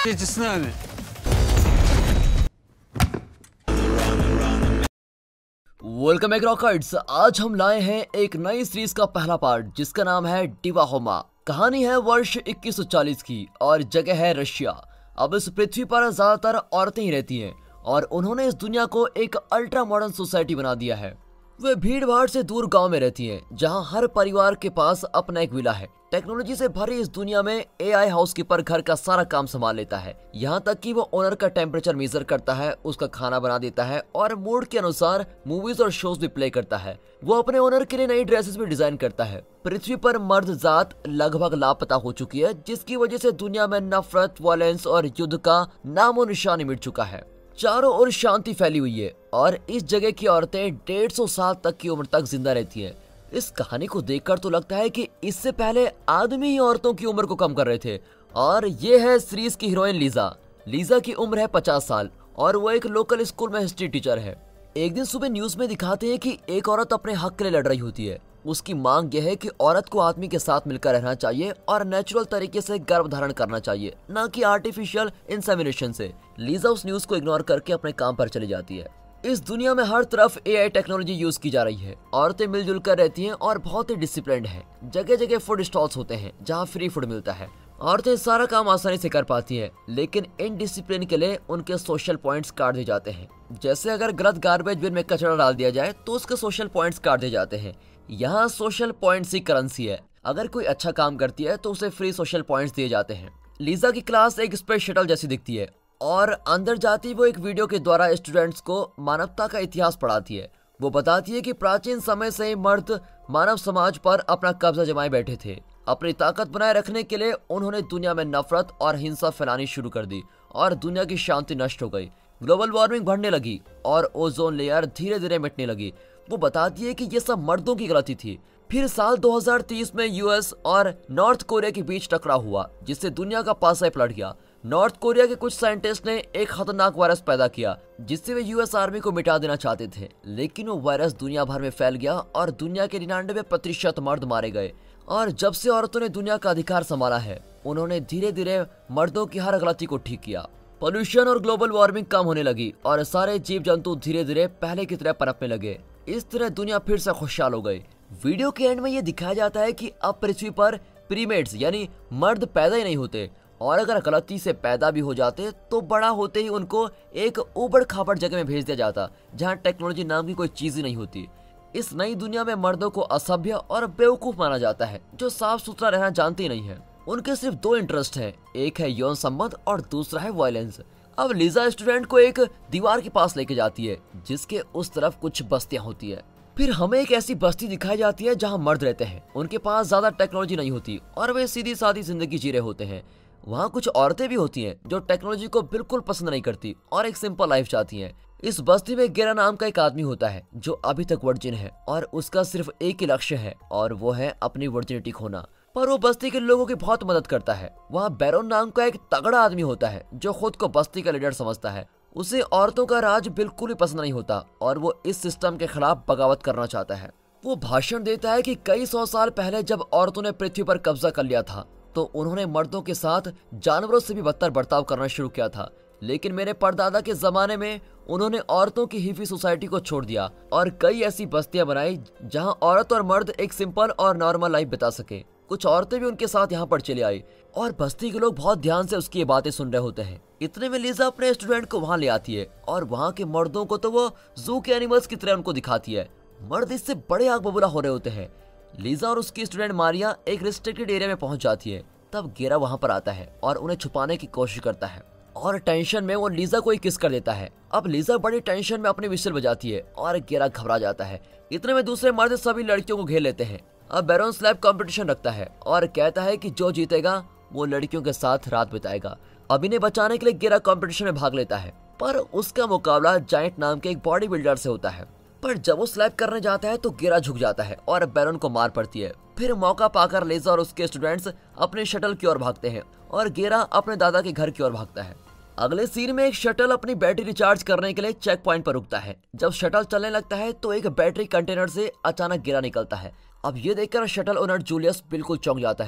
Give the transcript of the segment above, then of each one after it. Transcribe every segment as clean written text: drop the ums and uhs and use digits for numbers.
Jedziesz z nami. Welcome back रॉकर्ट्स। आज हम लाए हैं एक नई सीरीज का पहला पार्ट जिसका नाम है डिवाहोमा। कहानी है वर्ष 2140 की और जगह है रशिया। अब इस पृथ्वी पर ज्यादातर औरतें ही रहती हैं और उन्होंने इस दुनिया को एक अल्ट्रा मॉडर्न सोसाइटी बना दिया है। वे भीड़ भाड़ से दूर गांव में रहती हैं जहां हर परिवार के पास अपना एक विला है। टेक्नोलॉजी से भरी इस दुनिया में एआई हाउसकीपर घर का सारा काम संभाल लेता है, यहाँ तक कि वो ओनर का टेम्परेचर मेजर करता है, उसका खाना बना देता है और मूड के अनुसार मूवीज और शोज भी प्ले करता है। वो अपने ओनर के लिए नई ड्रेसेस भी डिजाइन करता है। पृथ्वी पर मर्द जात लगभग लापता हो चुकी है, जिसकी वजह से दुनिया में नफरत, वायलेंस और युद्ध का नामो निशान मिट चुका है। चारों ओर शांति फैली हुई है और इस जगह की औरतें 150 साल तक की उम्र तक जिंदा रहती हैं। इस कहानी को देखकर तो लगता है कि इससे पहले आदमी ही औरतों की उम्र को कम कर रहे थे। और ये है सीरीज की हीरोइन लीजा। लीजा की उम्र है 50 साल और वो एक लोकल स्कूल में हिस्ट्री टीचर है। एक दिन सुबह न्यूज में दिखाते हैं कि एक औरत अपने हक के लिए लड़ रही होती है। उसकी मांग यह है कि औरत को आदमी के साथ मिलकर रहना चाहिए और नेचुरल तरीके से गर्भ धारण करना चाहिए, न कि आर्टिफिशियल इंसेमिनेशन से। लीजा उस न्यूज को इग्नोर करके अपने काम पर चली जाती है। इस दुनिया में हर तरफ एआई टेक्नोलॉजी यूज की जा रही है। औरतें मिलजुल कर रहती हैं और बहुत ही डिसिप्लिन्ड हैं। जगह जगह फूड स्टॉल्स होते हैं जहां फ्री फूड मिलता है। औरतें सारा काम आसानी से कर पाती हैं, लेकिन इनडिसिप्लिन के लिए उनके सोशल पॉइंट्स काट दिए जाते हैं। जैसे अगर गलत गार्बेज बिन में कचरा डाल दिया जाए तो उसके सोशल पॉइंट्स काट दिए जाते हैं। यहाँ सोशल पॉइंट्स ही करेंसी है। अगर कोई अच्छा काम करती है तो उसे फ्री सोशल पॉइंट्स दिए जाते हैं। लीजा की क्लास एक स्पेस शटल जैसी दिखती है और अंदर जाती वो एक वीडियो के द्वारा स्टूडेंट्स को मानवता का इतिहास पढ़ाती है। वो बताती है कि प्राचीन समय से ही मर्द मानव समाज पर अपना कब्जा जमाए बैठे थे। अपनी ताकत बनाए रखने के लिए उन्होंने दुनिया में नफरत और हिंसा फैलानी शुरू कर दी और दुनिया की शांति नष्ट हो गई। ग्लोबल वार्मिंग बढ़ने लगी और ओजोन लेयर धीरे धीरे मिटने लगी। वो बताती है कि ये सब मर्दों की गलती थी। फिर साल 2030 में यूएस और नॉर्थ कोरिया के बीच टकराव हुआ, जिससे दुनिया का पासा पलट गया। नॉर्थ कोरिया के कुछ साइंटिस्ट ने एक खतरनाक वायरस पैदा किया जिससे वे यूएस आर्मी को मिटा देना चाहते थे, लेकिन वो वायरस दुनिया भर में फैल गया और दुनिया के 99% मर्द मारे गए। और जब से औरतों ने दुनिया का अधिकार संभाला है, उन्होंने धीरे धीरे मर्दों की हर गलती को ठीक किया। पोल्यूशन और ग्लोबल वार्मिंग कम होने लगी और सारे जीव जंतु धीरे धीरे पहले की तरह पनपने लगे। इस तरह दुनिया फिर से खुशहाल हो गई। वीडियो के एंड में ये दिखाया जाता है कि अब पृथ्वी पर प्रीमेट्स यानी मर्द पैदा ही नहीं होते, और अगर गलती से पैदा भी हो जाते तो बड़ा होते ही उनको एक ऊबड़ खाबड़ जगह में भेज दिया जाता जहां टेक्नोलॉजी नाम की कोई चीज ही नहीं होती। इस नई दुनिया में मर्दों को असभ्य और बेवकूफ माना जाता है, जो साफ सुथरा रहना जानते ही नहीं है। उनके सिर्फ दो इंटरेस्ट हैं, एक है यौन संबंध और दूसरा है वायलेंस। अब लीजा स्टूडेंट को एक दीवार के पास लेके जाती है जिसके उस तरफ कुछ बस्तियां होती है। फिर हमें एक ऐसी बस्ती दिखाई जाती है जहां मर्द रहते हैं। उनके पास ज्यादा टेक्नोलॉजी नहीं होती और वे सीधी सादी जिंदगी जी रहे होते हैं। वहाँ कुछ औरतें भी होती हैं जो टेक्नोलॉजी को बिल्कुल पसंद नहीं करती और एक सिंपल लाइफ चाहती हैं। इस बस्ती में गेरा नाम का एक आदमी होता है जो अभी तक वर्जिन है और उसका सिर्फ एक ही लक्ष्य है और वो है अपनी वर्जिनिटी खोना। पर वो बस्ती के लोगों की बहुत मदद करता है। वहाँ बैरोन नाम का एक तगड़ा आदमी होता है जो खुद को बस्ती का लीडर समझता है। उसे औरतों का राज बिल्कुल ही पसंद नहीं होता और वो इस सिस्टम के खिलाफ बगावत करना चाहता है। वो भाषण देता है कि कई 100 साल पहले जब औरतों ने पृथ्वी पर कब्जा कर लिया था तो उन्होंने मर्दों के साथ जानवरों से भी बदतर बर्ताव करना शुरू किया था, लेकिन मेरे परदादा के जमाने में उन्होंने औरतों की हिफी सोसाइटी को छोड़ दिया और कई ऐसी बस्तियां बनाई जहां औरत और मर्द एक सिंपल और नॉर्मल लाइफ बिता सके। कुछ औरतें भी उनके साथ यहाँ पर चली आई और बस्ती के लोग बहुत ध्यान से उसकी ये बातें सुन रहे होते हैं। इतने में लीजा अपने स्टूडेंट को वहां ले आती है और वहां के मर्दों को तो वो जू के एनिमल्स की तरह उनको दिखाती है। मर्द इससे बड़े आग बबूला हो रहे होते हैं। लीजा और उसकी स्टूडेंट मारिया एक रिस्ट्रिक्टेड एरिया में पहुंच जाती है। तब गेरा वहां पर आता है और उन्हें छुपाने की कोशिश करता है और टेंशन में वो लीजा को ही किस कर देता है। अब लीजा बड़ी टेंशन में अपनी विसल बजाती है और गेरा घबरा जाता है। इतने में दूसरे मर्द सभी लड़कियों को घेर लेते हैं। अब बैरोन स्लैब कंपटीशन रखता है और कहता है कि जो जीतेगा वो लड़कियों के साथ रात बिताएगा। अब इन्हें बचाने के लिए गेरा कंपटीशन में भाग लेता है, पर उसका मुकाबला जायंट नाम के एक बॉडी बिल्डर से होता है। पर जब वो स्लैप करने जाता है तो गेरा झुक जाता है और बैरोन को मार पड़ती है। फिर मौका पाकर लीजा और उसके स्टूडेंट्स अपने शटल की ओर भागते हैं और गेरा अपने दादा के घर की ओर भागता है। अगले सीन में एक शटल अपनी बैटरी रिचार्ज करने के लिए चेक पॉइंट पर रुकता है। जब शटल चलने लगता है तो एक बैटरी कंटेनर से अचानक गिरा निकलता है। अब ये देखकर शटल ओनर जूलियस बिल्कुल चौंक जाता है।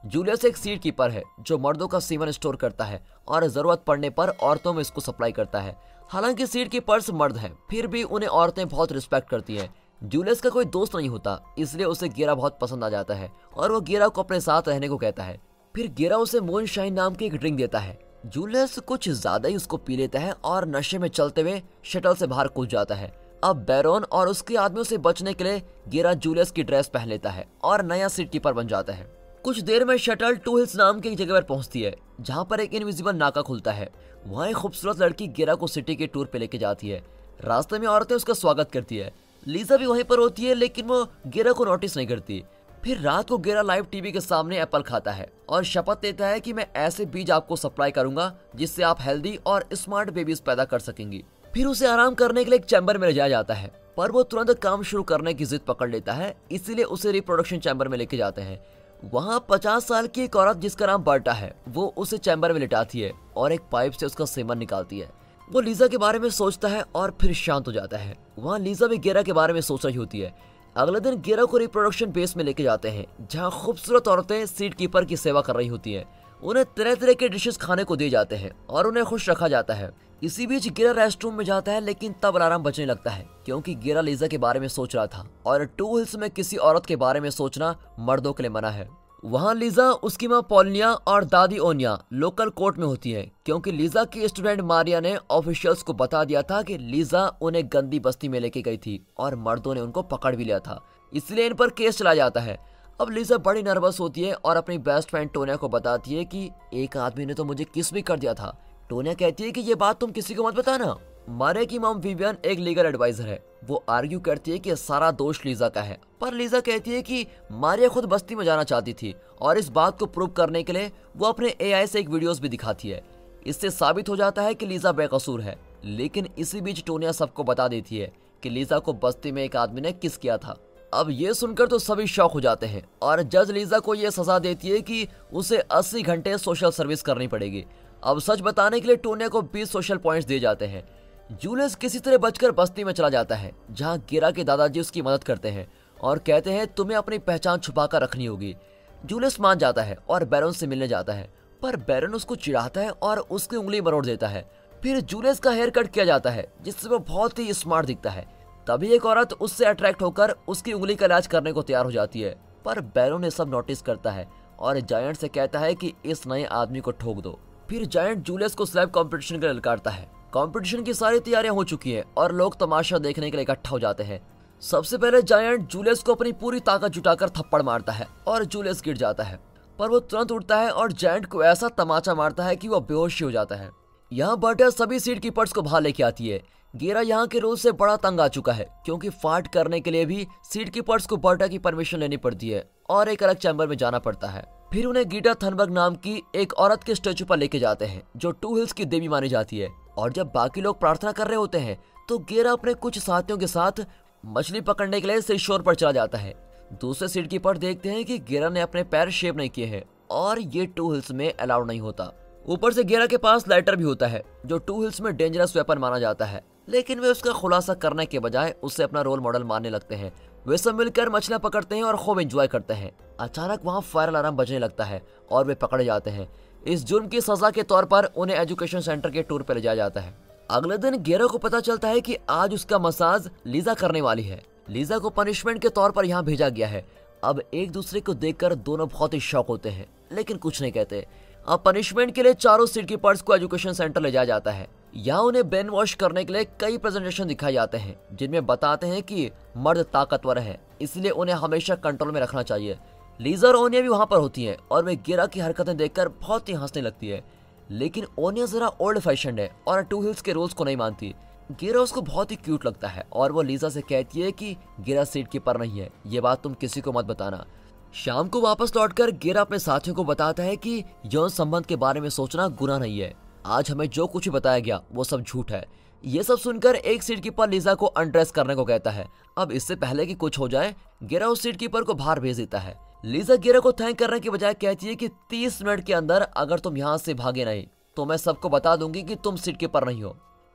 जूलियस एक सीड कीपर है जो मर्दों का सीमन स्टोर करता है और जरूरत पड़ने पर औरतों में इसको सप्लाई करता है। हालांकि सीड कीपर्स मर्द हैं, फिर भी उन्हें औरतें बहुत रिस्पेक्ट करती हैं। जूलियस का कोई दोस्त नहीं होता, इसलिए उसे गेरा बहुत पसंद आ जाता है और वो गेरा को अपने साथ रहने को कहता है। फिर गेरा उसे मूनशाइन नाम की एक ड्रिंक देता है। जूलियस कुछ ज्यादा ही उसको पी लेता है और नशे में चलते हुए शटल से बाहर कूद जाता है। अब बैरोन और उसके आदमियों से बचने के लिए गेरा जूलियस की ड्रेस पहन लेता है और नया सीड कीपर बन जाता है। कुछ देर में शटल टू हिल्स नाम की एक जगह पर पहुंचती है जहां पर एक इनविजिबल नाका खुलता है। वहां एक खूबसूरत लड़की गेरा को सिटी के टूर पे लेके जाती है। रास्ते में औरतें उसका स्वागत करती है। लीजा भी वहीं पर होती है, लेकिन वो गेरा को नोटिस नहीं करती। फिर रात को गेरा लाइव टीवी के सामने एप्पल खाता है और शपथ लेता है कि मैं ऐसे बीज आपको सप्लाई करूंगा जिससे आप हेल्दी और स्मार्ट बेबीज पैदा कर सकेंगी। फिर उसे आराम करने के लिए एक चैम्बर में ले जाया जाता है, पर वो तुरंत काम शुरू करने की जिद पकड़ लेता है, इसीलिए उसे रिप्रोडक्शन चैम्बर में लेके जाते हैं। वहाँ 50 साल की एक औरत जिसका नाम बर्टा है, वो उसे चैम्बर में लिटाती है और एक पाइप से उसका सेमन निकालती है। वो लीजा के बारे में सोचता है और फिर शांत हो जाता है। वहाँ लीजा भी गेरा के बारे में सोच रही होती है। अगले दिन गेरा को रिप्रोडक्शन बेस में लेके जाते हैं जहाँ खूबसूरत औरतें सीड कीपर की सेवा कर रही होती हैं। उन्हें तरह तरह के डिशेस खाने को दिए जाते हैं और उन्हें खुश रखा जाता है। इसी बीच गेरा रेस्टरूम में जाता है, लेकिन तब अलार्म बजने लगता है क्योंकि गेरा लीजा के बारे में सोच रहा था और टू हिल्स में किसी औरत के बारे में सोचना मर्दों के लिए मना है। वहाँ लीजा, उसकी माँ पॉलिनिया और दादी ओनिया लोकल कोर्ट में होती है क्योंकि लीजा की स्टूडेंट मारिया ने ऑफिशियल्स को बता दिया था कि लीजा उन्हें गंदी बस्ती में लेके गई थी और मर्दों ने उनको पकड़ भी लिया था, इसलिए इन पर केस चला जाता है। अब लीजा बड़ी नर्वस होती है और अपनी बेस्ट फ्रेंड टोनिया को बताती है कि एक आदमी ने तो मुझे किस भी कर दिया था। टोनिया कहती है कि ये बात तुम किसी को मत बताना। मारिया की मॉम विवियन एक लीगल एडवाइजर है। वो आर्ग्यू करती है कि सारा दोष लीजा का है, पर लीजा कहती है कि मारिया खुद बस्ती में जाना चाहती थी और इस बात को प्रूव करने के लिए वो अपने एआई से एक वीडियोस भी दिखाती है। इससे साबित हो जाता है कि लीजा बेकसूर है। लेकिन इसी बीच टोनिया सबको बता देती है कि लीजा को बस्ती में एक आदमी ने किस किया था। अब ये सुनकर तो सभी शॉक हो जाते हैं और जज लीजा को ये सजा देती है कि उसे 80 घंटे सोशल सर्विस करनी पड़ेगी। अब सच बताने के लिए टोनिया को 20 सोशल पॉइंट्स दिए जाते हैं। जूलियस किसी तरह बचकर बस्ती में चला जाता है जहां गेरा के दादाजी उसकी मदद करते हैं और कहते हैं तुम्हें अपनी पहचान छुपा कर रखनी होगी। जूलियस मान जाता है और बैरन से मिलने जाता है, पर बैरन उसको चिढ़ाता है और उसकी उंगली मरोड़ देता है। फिर जूलियस का हेयर कट किया जाता है जिससे वो बहुत ही स्मार्ट दिखता है। तभी एक औरत उससे अट्रैक्ट होकर उसकी उंगली का इलाज करने को तैयार हो जाती है, पर बैरन ने सब नोटिस करता है और जायंट से कहता है कि इस नए आदमी को ठोक दो। फिर जायंट जूलियस को स्लैब कंपटीशन के लिए ललकारता है। कंपटीशन की सारी तैयारियां हो चुकी हैं और लोग तमाशा देखने के लिए इकट्ठा हो जाते हैं। सबसे पहले जायंट जूलियस को अपनी पूरी ताकत जुटाकर थप्पड़ मारता है और जूलियस गिर जाता है, पर वो तुरंत उठता है और जायंट को ऐसा तमाचा मारता है कि वो बेहोश हो जाता है। यहाँ बर्टा सभी सीड कीपर्स को बाहर लेके आती है। गेरा यहाँ के रूल से बड़ा तंग आ चुका है क्योंकि फाट करने के लिए भी सीड कीपर्स को बर्टा की परमिशन लेनी पड़ती है और एक अलग चैम्बर में जाना पड़ता है। फिर उन्हें गीटा थनबर्ग नाम की एक औरत के स्टेचू पर लेके जाते हैं जो टू हिल्स की देवी मानी जाती है। और जब बाकी लोग प्रार्थना कर रहे होते हैं तो गेरा अपने कुछ साथियों के साथ मछली पकड़ने के लिए सी शोर पर चला जाता है। दूसरे सीड कीपर देखते हैं कि गेरा ने अपने पैर शेव नहीं किए हैं और ये टू हिल्स में अलाउड नहीं होता। ऊपर से गेरा के पास लाइटर भी होता है जो टू हिल्स में डेंजरस वेपन माना जाता है, लेकिन वे उसका खुलासा करने के बजाय उसे अपना रोल मॉडल मानने लगते हैं। वे सब मिलकर मछलियां पकड़ते हैं और खूब एंजॉय करते हैं। अचानक वहाँ फायर अलार्म बजने लगता है और वे पकड़े जाते हैं। इस जुर्म की सजा के तौर पर उन्हें एजुकेशन सेंटर के टूर पर ले जाया जाता है। अगले दिन गेरा को पता चलता है कि आज उसका मसाज लीजा करने वाली है। लीजा को पनिशमेंट के तौर पर यहाँ भेजा गया है। अब एक दूसरे को देखकर दोनों बहुत ही शॉक होते हैं, लेकिन कुछ नहीं कहते। अब पनिशमेंट के लिए चारों सीड कीपर्स को एजुकेशन सेंटर ले जाया जाता है। यहाँ उन्हें ब्रेन वॉश करने के लिए कई प्रेजेंटेशन दिखाए जाते हैं जिनमें बताते हैं कि मर्द ताकतवर है, इसलिए उन्हें हमेशा कंट्रोल में रखना चाहिए। लीजा और ओनिया भी वहाँ पर होती हैं और वे गेरा की हरकतें देखकर बहुत ही हंसने लगती है, लेकिन ओनिया जरा ओल्ड फैशन है और टू हिल्स के रूल्स को नहीं मानती। गेरा उसको बहुत ही क्यूट लगता है और वो लीजा से कहती है कि गेरा सीड कीपर नहीं है, ये बात तुम किसी को मत बताना। शाम को वापस लौटकर गेरा अपने साथियों को बताता है कि यौन संबंध के बारे में सोचना गुनाह नहीं है। आज हमें जो कुछ बताया गया वो सब झूठ है। ये सब सुनकर एक सीड कीपर लीजा को अनड्रेस करने को कहता है। अब इससे पहले कि कुछ हो जाए, गेरा उस सीड कीपर को बाहर भेज देता है। लीजा गेरा को थैंक करने के बजाय कहती है कि 30 मिनट के अंदर अगर तुम यहाँ से भागे नहीं तो मैं सबको बता दूंगी कि तुम सीड कीपर नहीं हो।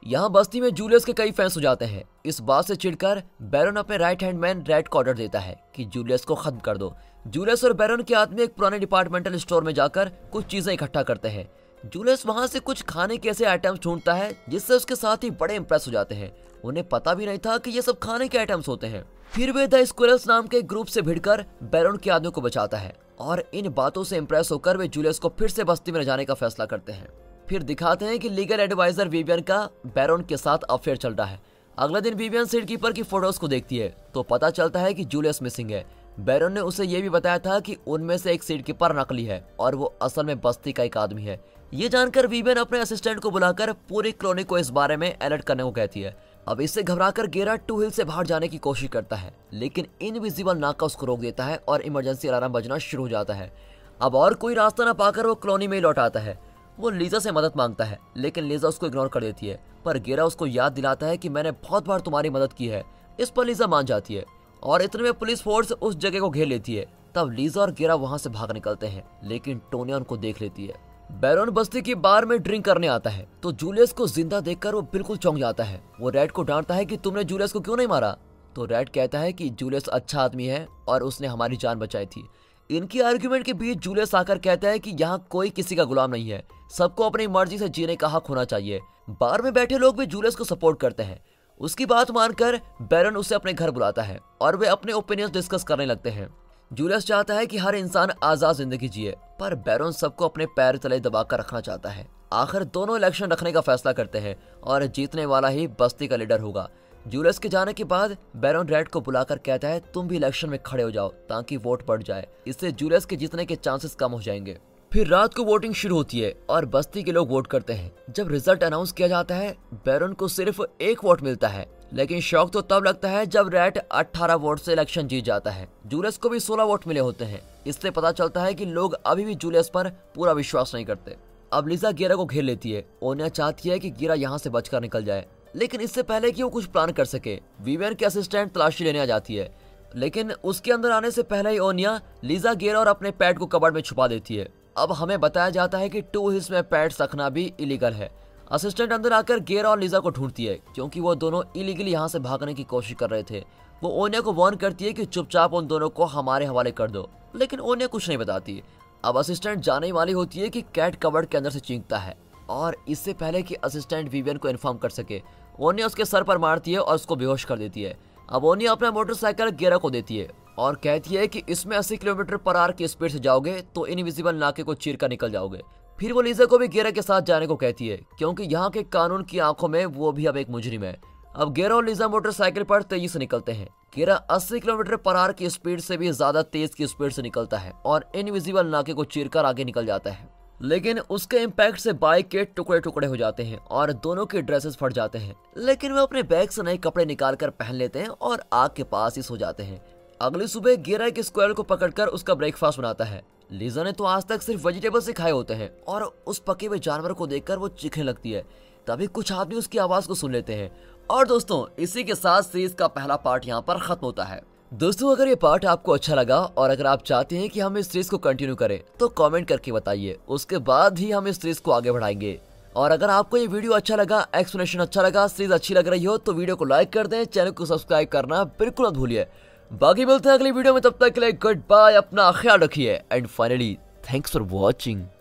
यहाँ बस्ती में जूलियस के कई फैंस हो जाते हैं। इस बात से चिढ़कर बैरन अपने राइट हैंड मैन रेड को ऑर्डर देता है कि जूलियस को खत्म कर दो। जूलियस और बैरन के आदमी एक पुराने डिपार्टमेंटल स्टोर में जाकर कुछ चीजें इकट्ठा करते हैं। जूलियस वहां से कुछ खाने के ऐसे आइटम्स ढूंढता है जिससे उसके साथ ही बड़े इंप्रेस हो जाते हैं। उन्हें पता भी नहीं था कि ये सब खाने के आइटम्स होते हैं। फिर वे द स्क्विरल्स नाम के ग्रुप से भिड़कर बैरन के आदमी को बचाता है और इन बातों से इंप्रेस होकर वे जूलियस को फिर से बस्ती में ले जाने का फैसला करते हैं। फिर दिखाते हैं कि लीगल एडवाइजर विवियन का बैरन के साथ अफेयर चल रहा है। अगले दिन विवियन सीट कीपर की फोटोज को देखती है तो पता चलता है कि जूलियस मिसिंग है। बैरन ने उसे यह भी बताया था कि उनमें से एक सीट कीपर नकली है और वो असल में बस्ती का एक आदमी है। ये जानकर विवियन अपने असिस्टेंट को बुलाकर पूरी कॉलोनी को इस बारे में अलर्ट करने को कहती है। अब इससे घबराकर गेरा टू हिल से बाहर जाने की कोशिश करता है, लेकिन इनविजिबल नाका उसको रोक देता है और इमरजेंसी अलार्म बजना शुरू हो जाता है। अब और कोई रास्ता न पाकर वो कॉलोनी में लौट आता है। वो लीजा से मदद मांगता है, लेकिन लीजा उसको इग्नोर कर देती है। पर गेरा उसको याद दिलाता है कि मैंने बहुत बार तुम्हारी मदद की है। इस पर लीजा मान जाती है और इतने में पुलिस फोर्स उस जगह को घेर लेती है। तब लीजा और गेरा वहां से भाग निकलते हैं, लेकिन टोनिया उनको देख लेती है। बैरन बस्ती की बार में ड्रिंक करने आता है तो जूलियस को जिंदा देखकर वो बिल्कुल चौंक जाता है। वो रेड को डांटता है कि तुमने जूलियस को क्यों नहीं मारा। तो रेड कहता है कि जूलियस अच्छा आदमी है और उसने हमारी जान बचाई थी। इनकी आर्ग्यूमेंट के बीच जूलियस आकर कहता है कि यहाँ कोई किसी का गुलाम नहीं है, सबको अपनी मर्जी से जीने का हक होना चाहिए। बार में बैठे लोग भी जूलियस को सपोर्ट करते हैं। उसकी बात मानकर बैरन उसे अपने घर बुलाता है और वे अपने ओपिनियन डिस्कस करने लगते हैं। जूलियस चाहता है कि हर इंसान आजाद जिंदगी जिए, पर बैरन सबको अपने पैर तले दबाकर रखना चाहता है। आखिर दोनों इलेक्शन रखने का फैसला करते हैं और जीतने वाला ही बस्ती का लीडर होगा। जूलियस के जाने के बाद बैरन रेड को बुलाकर कहता है तुम भी इलेक्शन में खड़े हो जाओ ताकि वोट बढ़ जाए, इससे जूलियस के जीतने के चांसेस कम हो जाएंगे। फिर रात को वोटिंग शुरू होती है और बस्ती के लोग वोट करते हैं। जब रिजल्ट अनाउंस किया जाता है बैरन को सिर्फ एक वोट मिलता है, लेकिन शौक तो तब लगता है जब रेड 18 वोट से इलेक्शन जीत जाता है। जूलियस को भी 16 वोट मिले होते हैं। इससे पता चलता है कि लोग अभी भी जूलियस पर पूरा विश्वास नहीं करते। अब लीजा गेरा को घेर लेती है। ओनिया चाहती है कि गेरा यहाँ से बचकर निकल जाए, लेकिन इससे पहले कि वो कुछ प्लान कर सके विवियन के असिस्टेंट तलाशी लेने आ जाती है। लेकिन उसके अंदर आने से पहले ही ओनिया लीजा, गेरा और अपने पेट को कबर्ड में छुपा देती है। अब हमें बताया जाता है कि टू हिल्स में पेट्स रखना भी इलीगल है। असिस्टेंट अंदर आकर गेरा और लीजा को ढूंढती है क्योंकि वो दोनों इलीगली यहाँ से भागने की कोशिश कर रहे थे। वो ओनिया को वार्न करती है कि चुपचाप उन दोनों को हमारे हवाले कर दो, लेकिन ओनिया कुछ नहीं बताती। अब असिस्टेंट जाने वाली होती है कि कैट कबर्ड के अंदर से चीखता है और इससे पहले कि असिस्टेंट विवियन को इन्फॉर्म कर सके ओनिया उसके सर पर मारती है और उसको बेहोश कर देती है। अब ओनिया अपना मोटरसाइकिल गेरा को देती है और कहती है कि इसमें 80 किलोमीटर पर आवर की स्पीड से जाओगे तो इनविजिबल नाके को चीर कर निकल जाओगे। फिर वो लीजा को भी गेरा के साथ जाने को कहती है क्योंकि यहाँ के कानून की आंखों में वो भी अब एक मुजरिम है। अब गेरा और लीजा मोटरसाइकिल पर तेजी से निकलते हैं। गेरा 80 किलोमीटर पर आवर की स्पीड से भी ज्यादा तेज की स्पीड से निकलता है और इनविजिबल नाके को चीरकर आगे निकल जाता है, लेकिन उसके इम्पैक्ट से बाइक के टुकड़े टुकड़े हो जाते हैं और दोनों के ड्रेसेस फट जाते हैं। लेकिन वे अपने बैग से नए कपड़े निकाल कर पहन लेते हैं और आग के पास ही सो जाते हैं। अगली सुबह गेरा एक स्क्वायरल को पकड़कर उसका ब्रेकफास्ट बनाता है। लीजा ने तो आज तक सिर्फ वेजिटेबल्स ही खाए होते हैं और उस पके हुए जानवर को देखकर वो चीखने लगती है। तभी कुछ आदमी उसकी आवाज को सुन लेते हैं। और दोस्तों, इसी के साथ सीरीज का पहला पार्ट यहाँ पर खत्म होता है। दोस्तों, अगर ये पार्ट आपको अच्छा लगा और अगर आप चाहते हैं कि हम इस सीरीज को कंटिन्यू करें तो कमेंट करके बताइए, उसके बाद ही हम इस सीरीज को आगे बढ़ाएंगे। और अगर आपको ये वीडियो अच्छा लगा, एक्सप्लेनेशन अच्छा लगा, सीरीज अच्छी लग रही हो तो वीडियो को लाइक कर दें, चैनल को सब्सक्राइब करना बिल्कुल मत भूलिए। बाकी मिलते हैं अगली वीडियो में, तब तक के लिए गुड बाय, अपना ख्याल रखिए and finally thanks for watching.